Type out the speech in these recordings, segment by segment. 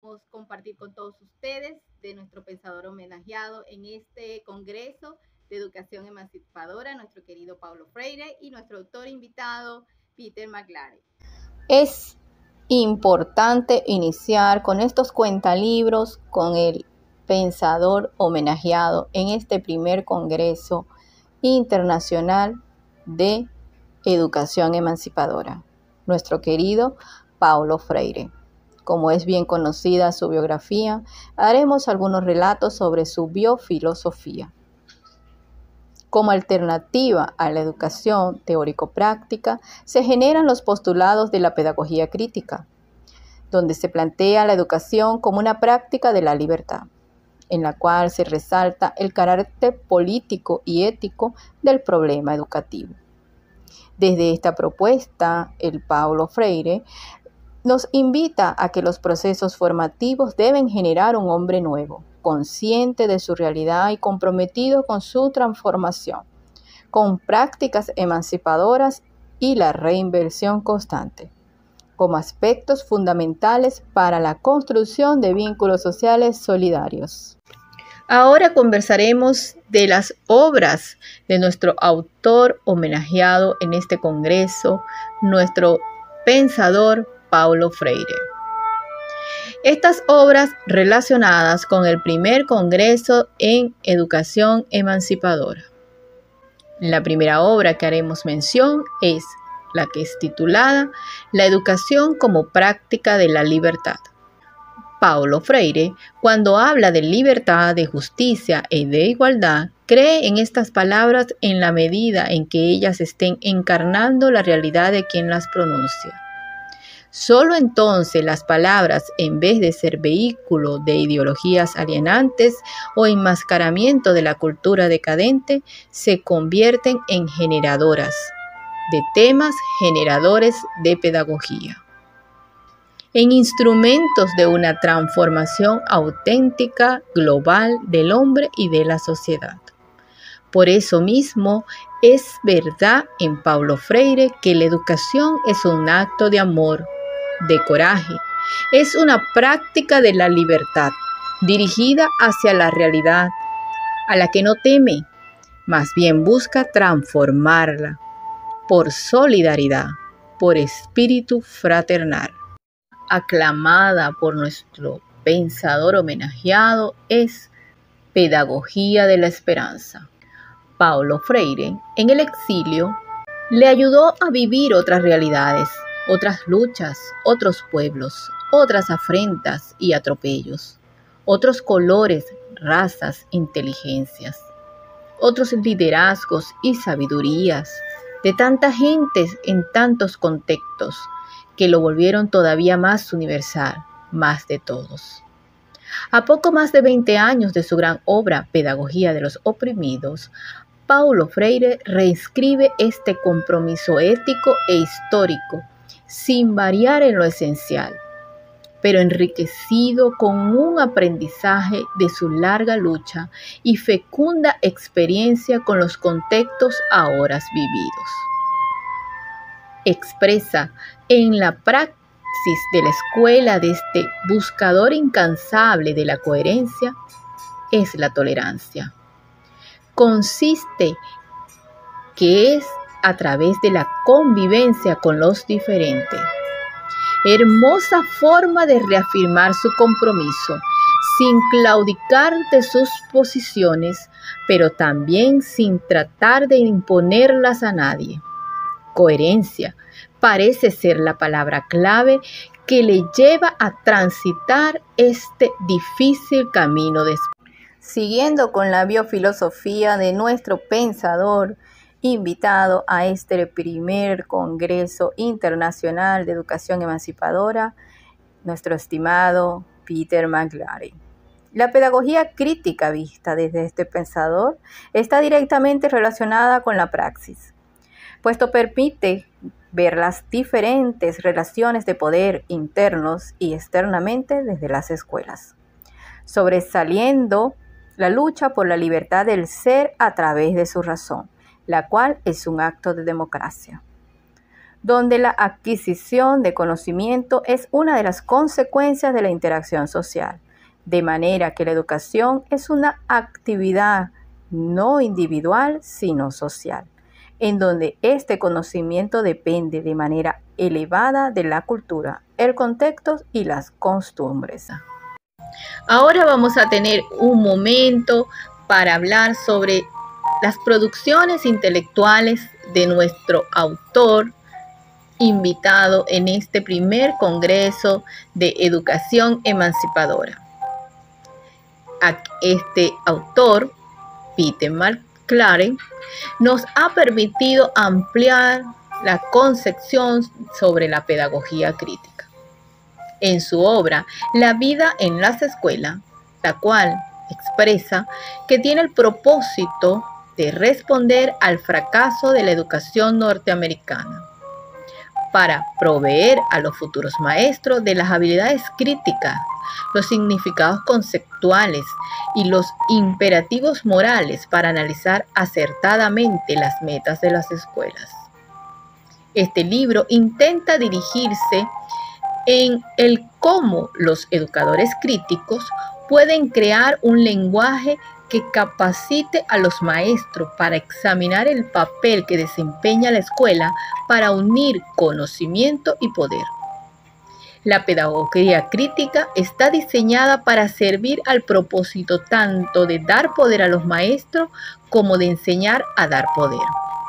queremos compartir con todos ustedes de nuestro pensador homenajeado en este Congreso de Educación Emancipadora, nuestro querido Paulo Freire, y nuestro autor invitado, Peter McLaren. Es importante iniciar con estos cuentalibros con el pensador homenajeado en este primer Congreso Internacional de Educación Emancipadora, nuestro querido Paulo Freire. Como es bien conocida su biografía, haremos algunos relatos sobre su biofilosofía. Como alternativa a la educación teórico-práctica, se generan los postulados de la pedagogía crítica, donde se plantea la educación como una práctica de la libertad, en la cual se resalta el carácter político y ético del problema educativo. Desde esta propuesta, el Paulo Freire nos invita a que los procesos formativos deben generar un hombre nuevo, consciente de su realidad y comprometido con su transformación, con prácticas emancipadoras y la reinversión constante, como aspectos fundamentales para la construcción de vínculos sociales solidarios. Ahora conversaremos de las obras de nuestro autor homenajeado en este congreso, nuestro pensador Paulo Freire. Estas obras relacionadas con el primer Congreso en Educación Emancipadora. La primera obra que haremos mención es la que es titulada La educación como práctica de la libertad. Paulo Freire, cuando habla de libertad, de justicia y de igualdad, cree en estas palabras en la medida en que ellas estén encarnando la realidad de quien las pronuncia. Solo entonces las palabras, en vez de ser vehículo de ideologías alienantes o enmascaramiento de la cultura decadente, se convierten en generadoras de temas, generadores de pedagogía, en instrumentos de una transformación auténtica, global del hombre y de la sociedad. Por eso mismo, es verdad en Paulo Freire que la educación es un acto de amor, de coraje, es una práctica de la libertad, dirigida hacia la realidad, a la que no teme, más bien busca transformarla, por solidaridad, por espíritu fraternal. Aclamada por nuestro pensador homenajeado es Pedagogía de la Esperanza. Paulo Freire, en el exilio, le ayudó a vivir otras realidades, otras luchas, otros pueblos, otras afrentas y atropellos, otros colores, razas, inteligencias, otros liderazgos y sabidurías de tanta gente en tantos contextos que lo volvieron todavía más universal, más de todos. A poco más de 20 años de su gran obra Pedagogía de los Oprimidos, Paulo Freire reescribe este compromiso ético e histórico, sin variar en lo esencial, pero enriquecido con un aprendizaje de su larga lucha y fecunda experiencia con los contextos ahora vividos. Expresa en la praxis de la escuela de este buscador incansable de la coherencia es la tolerancia. Consiste que es a través de la convivencia con los diferentes. Hermosa forma de reafirmar su compromiso, sin claudicar de sus posiciones, pero también sin tratar de imponerlas a nadie. Coherencia parece ser la palabra clave que le lleva a transitar este difícil camino de espera. Siguiendo con la biofilosofía de nuestro pensador invitado a este primer Congreso Internacional de Educación Emancipadora, nuestro estimado Peter McLaren. La pedagogía crítica vista desde este pensador está directamente relacionada con la praxis, puesto permite ver las diferentes relaciones de poder internos y externamente desde las escuelas, sobresaliendo la lucha por la libertad del ser a través de su razón, la cual es un acto de democracia. donde la adquisición de conocimiento es una de las consecuencias de la interacción social, de manera que la educación es una actividad no individual, sino social, en donde este conocimiento depende de manera elevada de la cultura, el contexto y las costumbres. Ahora vamos a tener un momento para hablar sobre las producciones intelectuales de nuestro autor invitado en este primer Congreso de Educación Emancipadora. Este autor, Peter McLaren, nos ha permitido ampliar la concepción sobre la pedagogía crítica. En su obra La vida en las escuelas, la cual expresa que tiene el propósito de responder al fracaso de la educación norteamericana para proveer a los futuros maestros de las habilidades críticas, los significados conceptuales y los imperativos morales para analizar acertadamente las metas de las escuelas. Este libro intenta dirigirse en el cómo los educadores críticos pueden crear un lenguaje que capacite a los maestros para examinar el papel que desempeña la escuela para unir conocimiento y poder. La pedagogía crítica está diseñada para servir al propósito tanto de dar poder a los maestros como de enseñar a dar poder.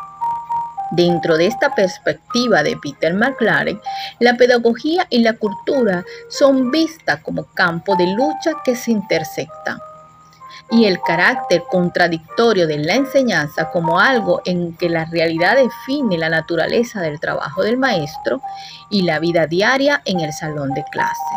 Dentro de esta perspectiva de Peter McLaren, la pedagogía y la cultura son vistas como campos de lucha que se intersectan, y el carácter contradictorio de la enseñanza como algo en que la realidad define la naturaleza del trabajo del maestro y la vida diaria en el salón de clase.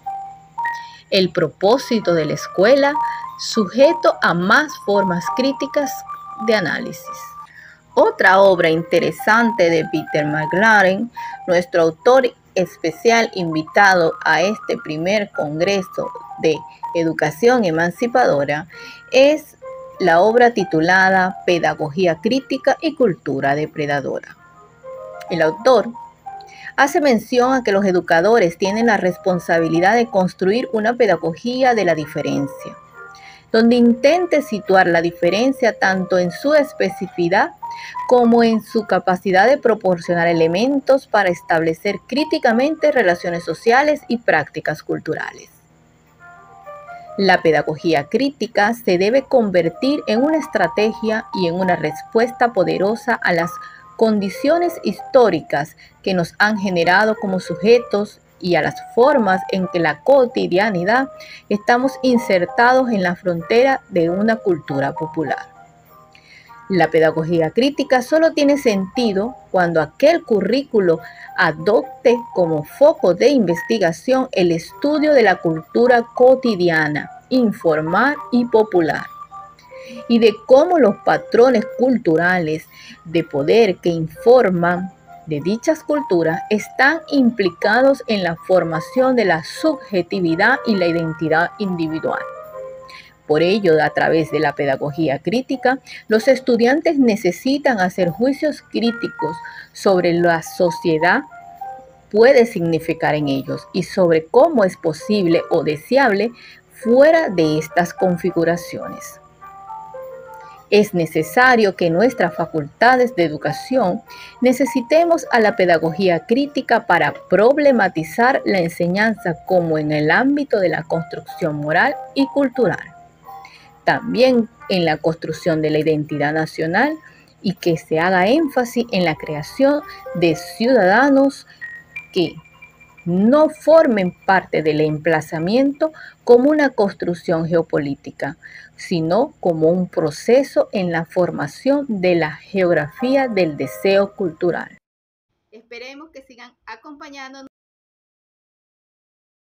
El propósito de la escuela, sujeto a más formas críticas de análisis. Otra obra interesante de Peter McLaren, nuestro autor especial invitado a este primer Congreso de Educación Emancipadora, es la obra titulada Pedagogía Crítica y Cultura Depredadora. El autor hace mención a que los educadores tienen la responsabilidad de construir una pedagogía de la diferencia, donde intente situar la diferencia tanto en su especificidad como en su capacidad de proporcionar elementos para establecer críticamente relaciones sociales y prácticas culturales. La pedagogía crítica se debe convertir en una estrategia y en una respuesta poderosa a las condiciones históricas que nos han generado como sujetos y a las formas en que la cotidianidad estamos insertados en la frontera de una cultura popular. La pedagogía crítica solo tiene sentido cuando aquel currículo adopte como foco de investigación el estudio de la cultura cotidiana, informal y popular, y de cómo los patrones culturales de poder que informan de dichas culturas están implicados en la formación de la subjetividad y la identidad individual. Por ello, a través de la pedagogía crítica, los estudiantes necesitan hacer juicios críticos sobre la sociedad puede significar en ellos y sobre cómo es posible o deseable fuera de estas configuraciones. Es necesario que nuestras facultades de educación necesitemos a la pedagogía crítica para problematizar la enseñanza como en el ámbito de la construcción moral y cultural, también en la construcción de la identidad nacional, y que se haga énfasis en la creación de ciudadanos que no formen parte del emplazamiento como una construcción geopolítica, sino como un proceso en la formación de la geografía del deseo cultural. Esperemos que sigan acompañándonos.